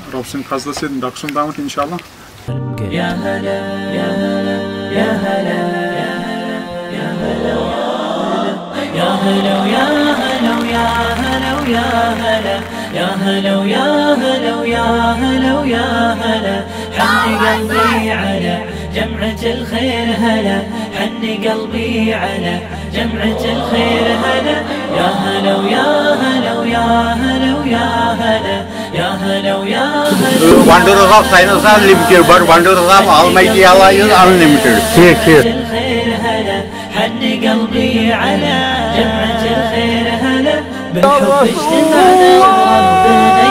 ربسن قصد سيد رقصن دامت إن شاء الله. يا هلا يا هلا يا هلا يا هلا يا هلا يا هلا يا هلا يا هلا يا هلا يا هلا يا هلا يا هلا حن قلبي على جمعة الخير هلا حن قلبي على جمعة الخير هلا يا هلا يا هلا يا هلا يا هلا يا هلا يا هلا. Wonders of science are limited, but wonders of Almighty Allah is unlimited. الخير هلا حن قلبي على جمعة الخير هلا بالحب اجتمعنا وربنا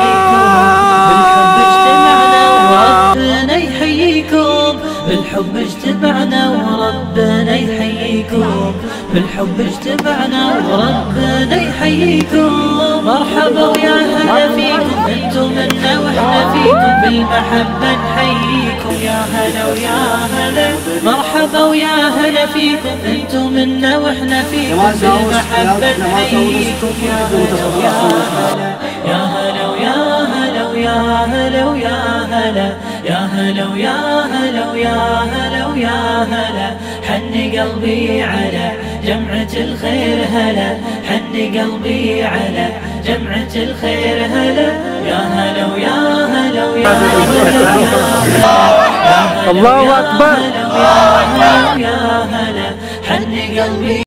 يحييكم بالحب اجتمعنا وربنا يحييكم بالحب اجتمعنا وربنا يحييكم مرحبا ويا هلا فيكم انتم منا واحنا فيكم بالمحبة نحييكم يا هلا ويا هلا مرحبا ويا هلا فيكم انتم منا واحنا فيكم بالمحبة نحييكم يا هلا ويا هلا يا هلا ويا هلا ويا هلا ويا هلا يا هلا ويا هلا ويا هلا ويا هلا حن قلبي على جمعة الخير هلا حن قلبي على جمعة الخير هلا يا هلا ويا هلا ويا هلا الله أكبر يا هلا حن قلبي